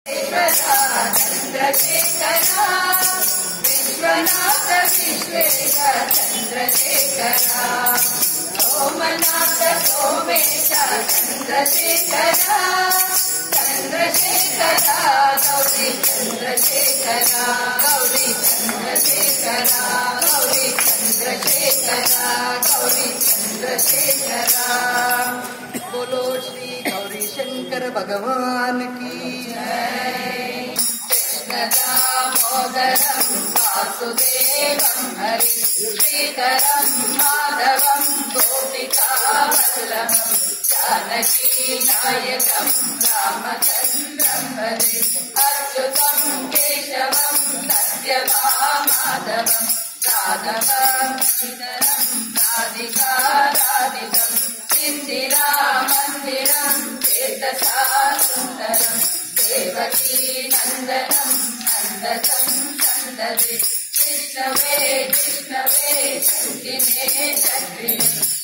चंद्रशेखरा विश्वनाथ विश्वेश चंद्रशेखरा सोमनाथ सोमेश चंद्रशेखरा चंद्रशेखरा गौरी चंद्रशेखरा गौरी चंद्रशेखरा गौरी चंद्रशेखरा गौरी चंद्रशेखरा। बोलो श्री गौरी शंकर भगवान की जय। कृष्ण दामोदरम वासुदेवम हरि श्रीधरम माधवम गोपिका वल्लभम जानकी नायकम रामचंद्रम हरे अच्युतम केशवम सत्यभामाधवम राघवम श्रीधरम राधिका राधिकम इंदिरा मंदिरम चेतसा सुंदरम देवकी नंदनम नंदनं नंदते कृष्णवे कृष्णवे शक्तिने शक्तिने